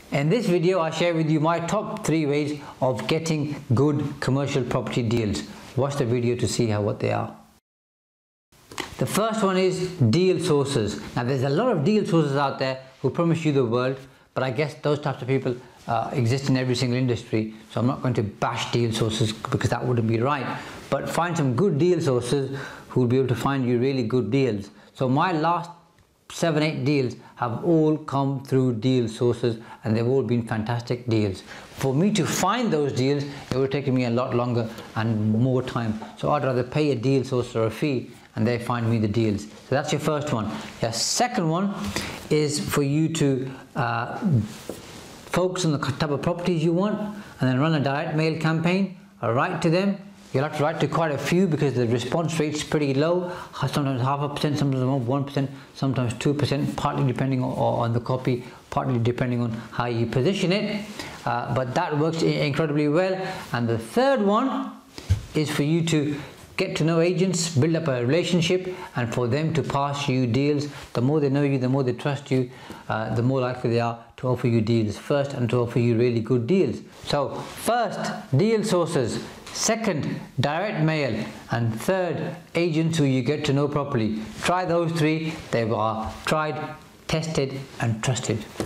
In this video, I share with you my top 3 ways of getting good commercial property deals. Watch the video to see what they are. The first one is deal sources. Now there's a lot of deal sources out there who promise you the world, but I guess those types of people exist in every single industry, so I'm not going to bash deal sources because that wouldn't be right. But find some good deal sources who will be able to find you really good deals. So my last 7-8 deals have all come through deal sources, and they've all been fantastic deals. For me to find those deals, it would take me a lot longer and more time. So I'd rather pay a deal source or a fee and they find me the deals. So that's your first one. Your second one is for you to focus on the type of properties you want and then run a direct mail campaign, write to them. You'll have to write to quite a few because the response rate's pretty low, sometimes 0.5%, sometimes 1%, sometimes 2%, partly depending on the copy, partly depending on how you position it. But that works incredibly well. And the third one is for you to get to know agents, build up a relationship, and for them to pass you deals. The more they know you, the more they trust you, the more likely they are to offer you deals first and to offer you really good deals. So first, deal sources. Second, direct mail. And third, agents who you get to know properly. Try those 3. They are tried, tested and trusted.